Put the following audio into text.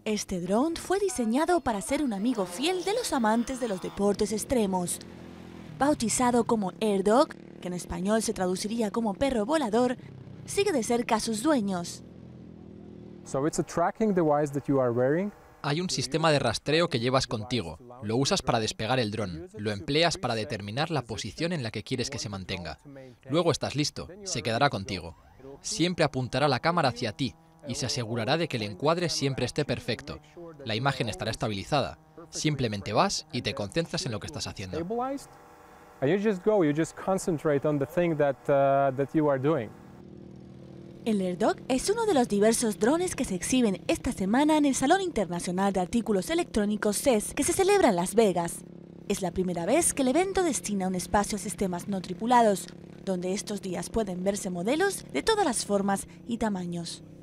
Este dron fue diseñado para ser un amigo fiel de los amantes de los deportes extremos. Bautizado como AirDog, que en español se traduciría como perro volador, sigue de cerca a sus dueños. Hay un sistema de rastreo que llevas contigo. Lo usas para despegar el dron. Lo empleas para determinar la posición en la que quieres que se mantenga. Luego estás listo. Se quedará contigo. Siempre apuntará la cámara hacia ti y se asegurará de que el encuadre siempre esté perfecto. La imagen estará estabilizada. Simplemente vas y te concentras en lo que estás haciendo. El AirDog es uno de los diversos drones que se exhiben esta semana en el Salón Internacional de Artículos Electrónicos CES, que se celebra en Las Vegas. Es la primera vez que el evento destina un espacio a sistemas no tripulados, donde estos días pueden verse modelos de todas las formas y tamaños.